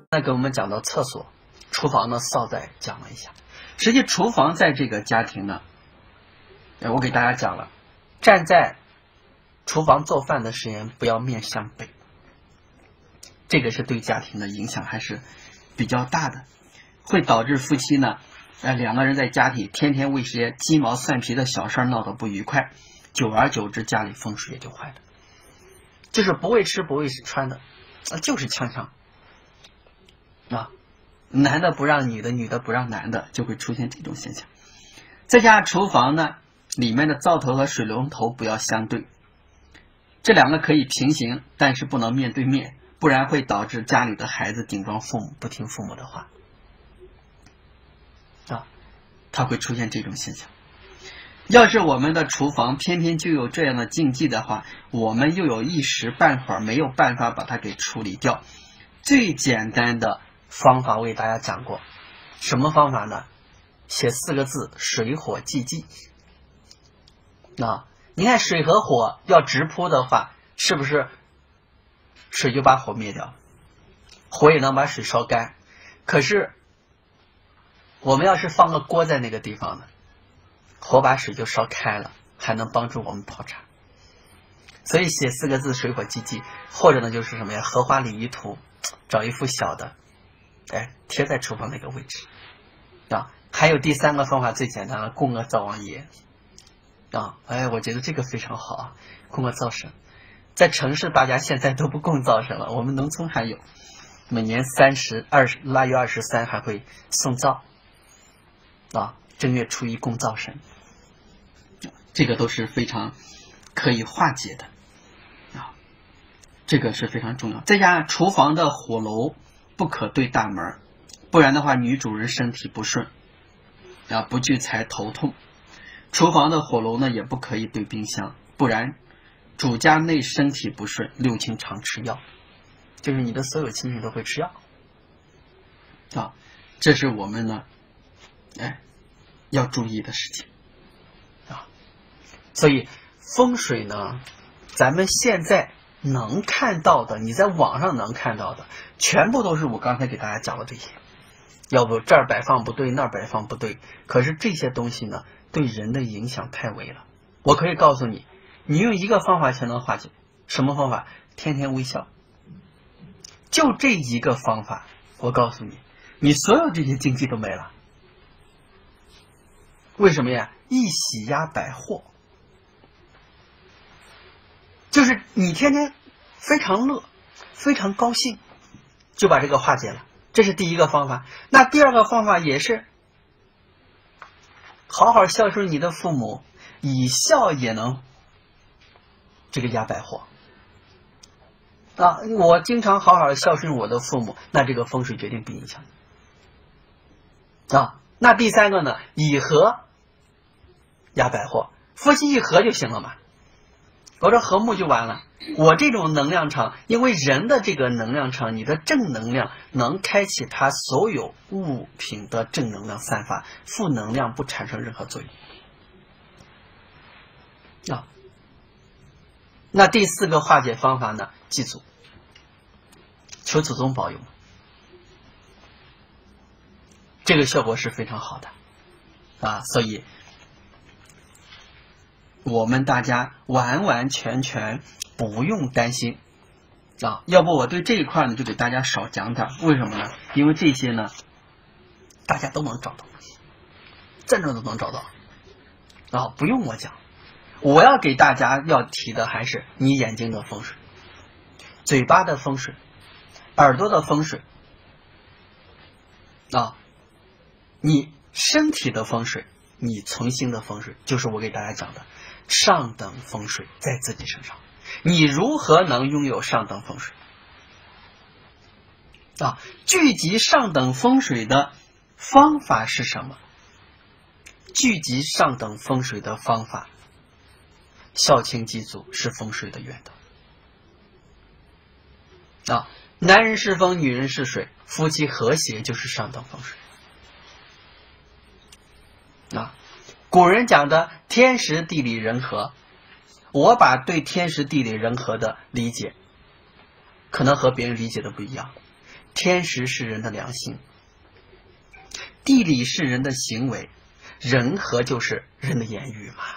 那给我们讲到厕所、厨房呢，少再讲了一下。实际厨房在这个家庭呢，我给大家讲了，站在厨房做饭的时间不要面向北，这个是对家庭的影响还是比较大的，会导致夫妻呢，两个人在家庭天天为些鸡毛蒜皮的小事闹得不愉快，久而久之家里风水也就坏了，就是不会吃不会穿的，就是呛呛啊，男的不让女的，女的不让男的，就会出现这种现象。再加上厨房呢，里面的灶头和水龙头不要相对，这两个可以平行，但是不能面对面，不然会导致家里的孩子顶撞父母，不听父母的话啊，它会出现这种现象。要是我们的厨房偏偏就有这样的禁忌的话，我们又有一时半会儿没有办法把它给处理掉。最简单的方法我给大家讲过，什么方法呢？写4个字：水火既济。你看水和火要直扑的话，是不是水就把火灭掉，火也能把水烧干？可是我们要是放个锅在那个地方呢，火把水就烧开了，还能帮助我们泡茶。所以写4个字：水火既济，或者呢就是什么呀？荷花鲤鱼图，找一幅小的，贴在厨房那个位置啊。还有第3个方法最简单了，供个灶王爷啊。我觉得这个非常好啊，供个灶神。在城市大家现在都不供灶神了，我们农村还有，每年腊月23还会送灶啊，正月初1供灶神，这个都是非常可以化解的啊，这个是非常重要。再加上厨房的火炉不可对大门，不然的话女主人身体不顺不聚财头痛。厨房的火炉呢也不可以对冰箱，不然主家内身体不顺，六亲常吃药，就是你的所有亲戚都会吃药啊，这是我们呢要注意的事情啊。所以风水呢，咱们现在能看到的，你在网上能看到的，全部都是我刚才给大家讲的这些。要不这儿摆放不对，那儿摆放不对，可是这些东西呢，对人的影响太微了。我可以告诉你，你用一个方法才能化解。什么方法？天天微笑。就这一个方法，我告诉你，你所有这些禁忌都没了。为什么呀？一喜压百祸，就是你天天非常乐，非常高兴，就把这个化解了。这是第一个方法。那第二个方法也是好好孝顺你的父母，以孝也能这个压百祸啊！我经常好好孝顺我的父母，那这个风水决定不影响啊。那第3个呢？以和压百祸，夫妻一和就行了嘛。我说和睦就完了。我这种能量场，因为人的这个能量场，你的正能量能开启它所有物品的正能量散发，负能量不产生任何作用啊。那第4个化解方法呢？祭祖，求祖宗保佑，这个效果是非常好的啊。所以我们大家完完全全不用担心啊！要不我对这一块呢就给大家少讲点，为什么呢？因为这些呢大家都能找到，真正都能找到啊！不用我讲，我要给大家要提的还是你眼睛的风水、嘴巴的风水、耳朵的风水啊，你身体的风水，你存心的风水，就是我给大家讲的上等风水在自己身上。你如何能拥有上等风水啊？聚集上等风水的方法是什么？聚集上等风水的方法，孝亲祭祖是风水的原则啊。男人是风，女人是水，夫妻和谐就是上等风水啊。古人讲的天时地利人和，我把对天时地利人和的理解可能和别人理解的不一样。 天时是人的良心，地理是人的行为，人和就是人的言语嘛，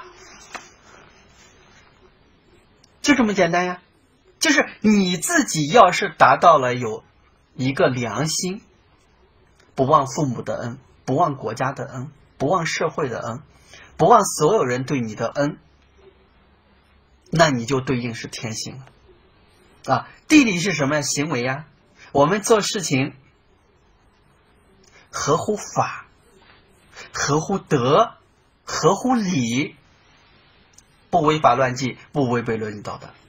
就这么简单呀。就是你自己要是达到了有一个良心，不忘父母的恩，不忘国家的恩，不忘社会的恩，不忘所有人对你的恩，那你就对应是天性啊。地理是什么行为呀？我们做事情合乎法，合乎德，合乎礼，不违法乱纪，不违背伦理道德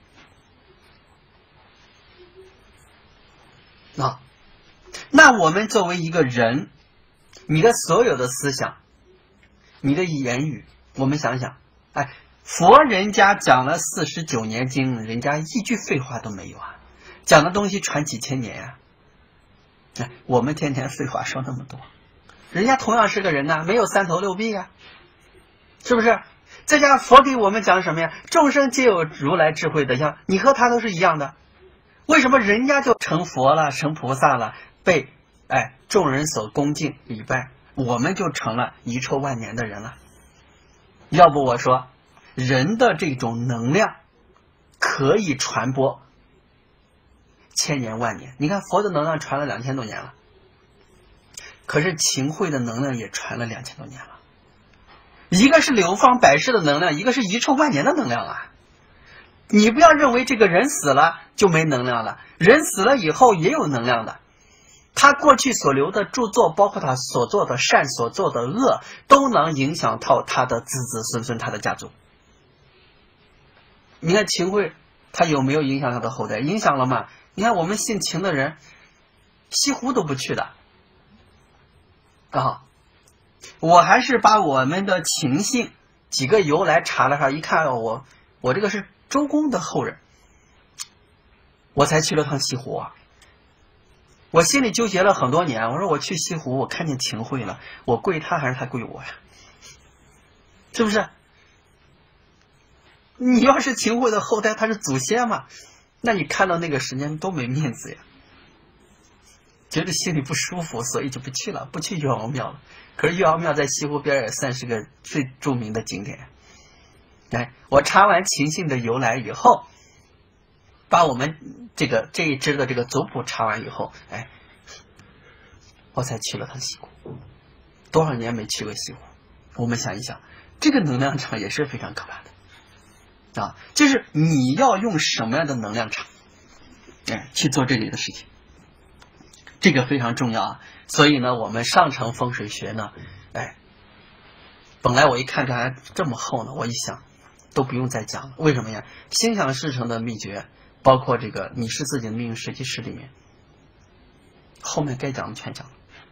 啊。那我们作为一个人，你的所有的思想，你的言语，我们想想，哎，佛人家讲了49年经，人家一句废话都没有啊，讲的东西传几千年呀。哎，我们天天废话说那么多，人家同样是个人呐，没有3头6臂呀，是不是？再加上佛给我们讲什么呀？众生皆有如来智慧德相，你和他都是一样的。为什么人家就成佛了，成菩萨了，被众人所恭敬礼拜，我们就成了遗臭万年的人了？要不我说，人的这种能量可以传播千年万年。你看佛的能量传了2000多年了，可是秦桧的能量也传了2000多年了。一个是流芳百世的能量，一个是遗臭万年的能量啊。你不要认为这个人死了就没能量了，人死了以后也有能量的。他过去所留的著作，包括他所做的善，所做的恶，都能影响到他的子子孙孙，他的家族。你看秦桧他有没有影响他的后代？影响了嘛。你看我们姓秦的人西湖都不去的啊。我还是把我们的秦姓几个由来查了查，一看我这个是周公的后人，我才去了趟西湖啊。我心里纠结了很多年，我说我去西湖，我看见秦桧了，我跪他还是他跪我呀？是不是？你要是秦桧的后代，他是祖先嘛，那你看到那个时间多没面子呀，觉得心里不舒服，所以就不去了，不去岳王庙了。可是岳王庙在西湖边也算是个最著名的景点。哎，我查完秦姓的由来以后，把我们这一支的这个族谱查完以后，哎，我才去了趟西湖。多少年没去过西湖，我们想一想，这个能量场也是非常可怕的啊！就是你要用什么样的能量场，去做这类的事情，这个非常重要啊。所以呢，我们上乘风水学呢，本来我一看这还这么厚呢，我一想都不用再讲了。为什么呀？心想事成的秘诀，包括这个你是自己的命运实际式里面，后面该讲的全讲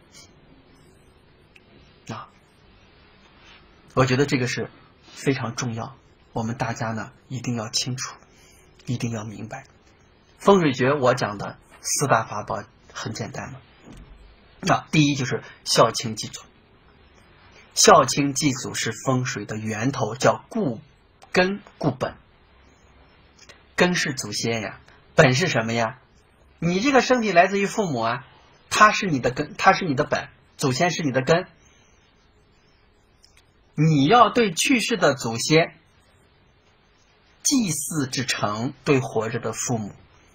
了啊。我觉得这个是非常重要，我们大家呢一定要清楚，一定要明白。风水学我讲的4大法宝很简单嘛。第一就是孝亲祭祖，孝亲祭祖是风水的源头，叫固根固本。根是祖先呀，本是什么呀？你这个身体来自于父母啊，他是你的根，他是你的本，祖先是你的根。你要对去世的祖先祭祀之诚，对活着的父母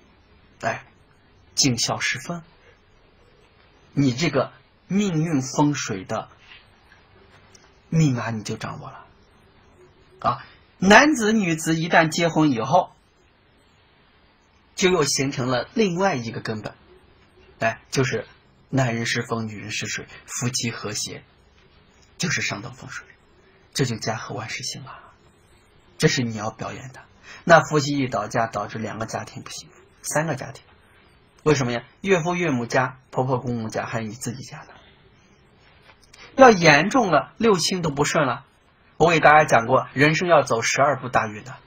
尽孝十分，你这个命运风水的密码你就掌握了啊！男子女子一旦结婚以后，就又形成了另外一个根本，就是男人是风，女人是水，夫妻和谐，就是上等风水，这就家和万事兴了。这是你要表演的。那夫妻一倒架，导致2个家庭不幸福，3个家庭。为什么呀？岳父岳母家、婆婆公公家，还有你自己家的。要严重了，6亲都不顺了。我给大家讲过，人生要走12步大运的。